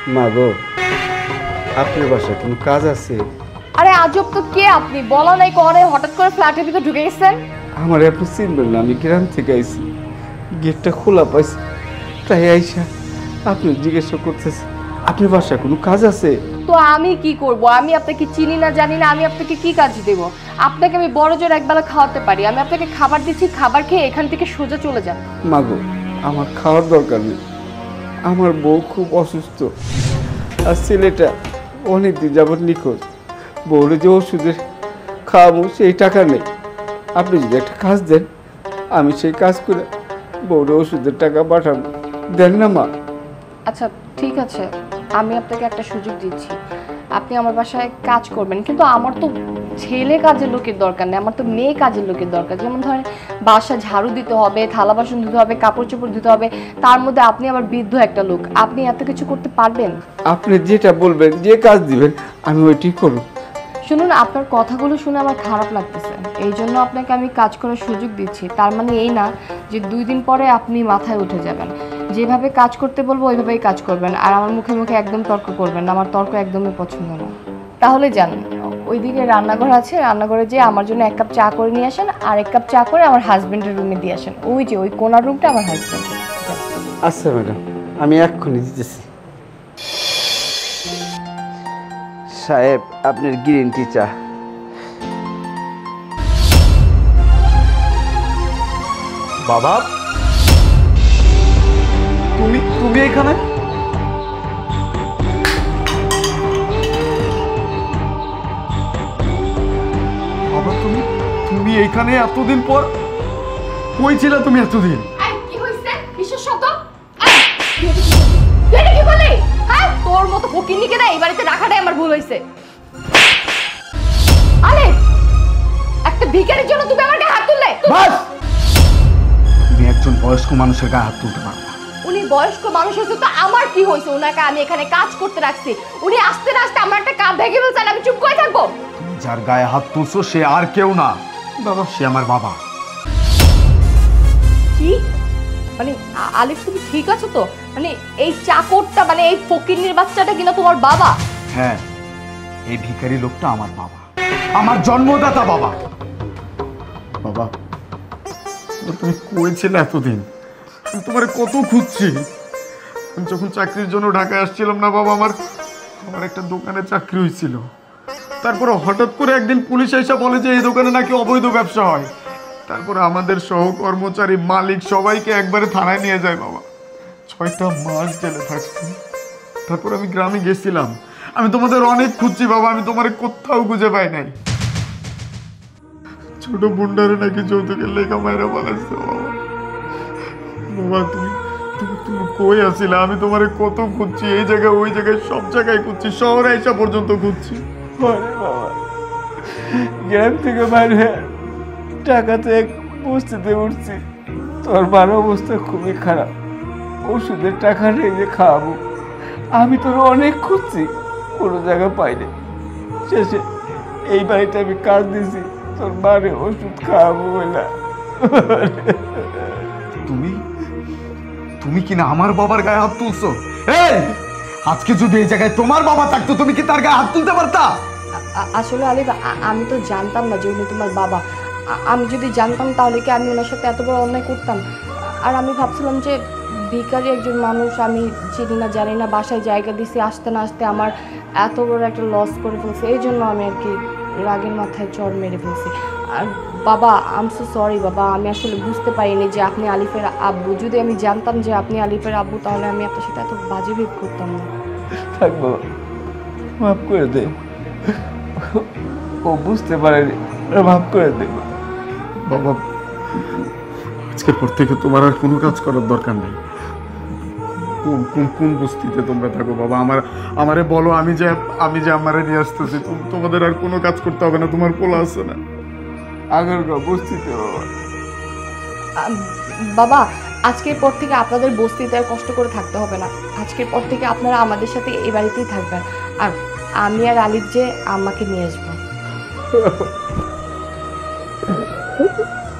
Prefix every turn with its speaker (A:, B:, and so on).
A: মা গো, আপনার বাসায় কোনো কাজ আছে?
B: আরে আজব তো, কে আপনি? বলা নাই করে হঠাৎ করে ফ্ল্যাটের ভিতরে ঢুকে গেছেন।
A: আমার আপনি চিনবেন না, আমি গ্রাম থেকে আইছি, গেটটা খোলা পাইছি, তাই আইসা আপনি জিজ্ঞাসা করতেছে আপনার বাসায় কোনো কাজ আছে?
B: তো আমি কি করব? আমি আপনাকে চিনি না জানি না, আমি আপনাকে কি কাজ দেব? আপনাকে আমি বড় জোর একবেলা খাওয়াতে পারি, আমি আপনাকে খাবার দিচ্ছি, খাবার খেয়ে এখান থেকে সোজা চলে যান।
A: মা গো, আমার খাওয়ার দরকার নেই, আমার বউ খুব অসুস্থ, আর ছেলেটা অনেক দিন যাবত নিখোঁজ, বউরে যে ওষুধের খাওয়াবো সেই টাকা নেই। আপনি যদি একটা কাজ দেন, আমি সেই কাজ করে বউরে ওষুধের টাকা পাঠাবো, দেন না মা?
B: আচ্ছা ঠিক আছে, আমি আপনাকে একটা সুযোগ দিচ্ছি, আপনি আমার বাসায় কাজ করবেন, কিন্তু আমার তো ছেলে কাজের লোকের দরকার নেই, আমার তো মেয়ে কাজের লোকের দরকার। যেমন ধরেন বাসা ঝাড়ু দিতে হবে, থালা বাসন ধুতে হবে, কাপড় চোপড় ধুতে হবে, তার মধ্যে আপনি আবার বৃদ্ধ একটা লোক, আপনি এত কিছু করতে পারবেন?
A: আপনি যেটা বলবেন, যে কাজ দিবেন আমি ওইটাই করব।
B: শুনুন, আপনার কথাগুলো শুনে আমার খারাপ লাগতেছে, এই জন্য আপনাকে আমি কাজ করার সুযোগ দিচ্ছি। তার মানে এই না যে 2 দিন পরে আপনি মাথায় উঠে যাবেন। যেভাবে কাজ করতে বলবো ওইভাবেই কাজ করবেন, আর আমার মুখে মুখে একদম তর্ক করবেন না, আমার তর্ক একদমই পছন্দ না। তাহলে যান, ওইদিকে রান্নাঘর আছে, রান্নাঘরে যেয়ে আমার জন্য 1 কাপ চা করে নিয়ে আসেন, আর 1 কাপ চা করে আমার হাজবেন্ডের রুমে দিয়ে আসেন। ওই যে ওই কোনার রুমটা আমার হাজবেন্ডের।
A: আচ্ছা ম্যাডাম, আমি এক্ষুনি দিতেছি। সাহেব, আপনার গ্রিন টি চা।
C: বাবা, তুমি তুমি এখানে? বাবা, তুমি তুমি এখানে এতদিন পর? কই ছিলা তুমি এতদিন?
B: কি হইছে? কিসের শব্দ? তুই কি বললি? হ্যাঁ, তোর মতো ফকিন্নিকে না এই বাড়িতে রাখাটাই আমার ভুল হইছে। আরে একটা ভিখারির জন্য তুমি আমার গায়ে হাত তুললে?
C: বাস! তুমি একজন বয়স্ক মানুষের গায়ে হাত তুলতে পারো না।
B: উনি বয়স্ক মানুষ হইছে তো আমার কি হইছে? ওনাকে আমি এখানে কাজ করতে রাখছি, উনি আস্তে আস্তে আমার একটা কাঁধ ভেঙে ফেলছেন, আমি চুপ করে থাকবো?
C: তুমি যার গায়ে হাত তুলছো সে আর কেউ না বাবা, সে আমার বাবা।
B: কি মানে আলিফ, তুমি ঠিক আছো তো? মানে এই চাকরটা, মানে এই ফকিন্নির বাচ্চাটা কিনা তোমার বাবা?
C: হ্যাঁ, এই ভিখারি লোকটা আমার বাবা, আমার জন্মদাতা বাবা। বাবা, তুমি কই ছিলে এতদিন? আমি তোমার কত খুঁজছি। আমি যখন চাকরির জন্য ঢাকায় আসছিলাম না বাবা, আমার একটা দোকানে চাকরি হয়েছিল। তারপরে হঠাৎ করে একদিন পুলিশ এসে বলে যে এই দোকানে নাকি অবৈধ ব্যবসা হয়। তারপরে আমাদের সহকর্মচারী, মালিক সবাইকে একবারে থানায় নিয়ে যায় বাবা। 6টা মাস জেলে থাকছি। তারপর আমি গ্রামে গেছিলাম, আমি তোমাদের অনেক খুঁজছি বাবা, আমি তোমার কোথাও খুঁজে পাই নাই। ছোট বুন্ডারে নাকি যৌতুকের লেখা মায়েরা বলেছে বাবা। বাবা, তুমি তুমি তুমি কই আছিলা? আমি তোমারে কত খুঁজছি, এই জায়গায় ওই জায়গায় সব জায়গায় খুঁজছি, শহরে এসে পর্যন্ত খুঁজছি।
A: আরে বাবা, গ্রাম থেকে বাইরে টাকাতে এক বস্তিতে উঠছি, তোর মার অবস্থা খুবই খারাপ, ওষুধের টাকা নেই যে খাওয়াবো। আমি তোর অনেক খুঁজছি, কোনো জায়গা পাইনি, শেষে এই বাড়িতে আমি কাজ দিছি তোর মারে ওষুধ খাওয়াবো বলে।
C: তুমি তুমি কিনা আমার বাবার গায়ে হাত তুলছো? এই, আজকে যদি এই জায়গায় তোমার বাবা থাকতো, তুমি কি তার গায়ে হাত তুলতে পারতা?
B: আসলে আলিফ, আমি তো জানতাম না যে উনি তোমার বাবা। আমি যদি জানতাম তাহলে কি আমি ওনার সাথে এত বড় অন্যায় করতাম? আর আমি ভাবছিলাম যে ভিখারি একজন মানুষ, আমি চিনি না জানি না, বাসায় জায়গা দিছি, আসতে না আসতে আমার এত বড় একটা লস করে ফেলছি, এই জন্য আমি আর কি রাগের মাথায় চড় মেরে ফেলছি। আর বাবা, আই এম সো সরি বাবা, আমি আসলে বুঝতে পারিনি যে আপনি আলিফের আব্বু। যদি আমি জানতাম যে আপনি আলিফের আব্বু, তাহলে আমি আপনার সাথে এত বাজে বিহেভ করতাম না।
A: থাকবো, মাফ করে দে, ও বুঝতে পারেনি, মাফ করে দে
C: বাবা, আজকের পর থেকে তোমার আর কোনো কাজ করার দরকার নেই। কোন কোন কোন বস্তিতে তোমরা থাকো বাবা, আমারে বলো, আমি যে আমারে নিয়ে আসতেছি। তোমাদের আর কোনো কাজ করতে হবে না, তোমার পোলা আছে না?
A: আগের বস্তিতে বাবা।
B: বাবা, আজকের পর থেকে আপনাদের বস্তিতে আর কষ্ট করে থাকতে হবে না, আজকের পর থেকে আপনারা আমাদের সাথে এই বাড়িতেই থাকবেন, আর আমি আর আলিফ যে আম্মাকে নিয়ে আসবো।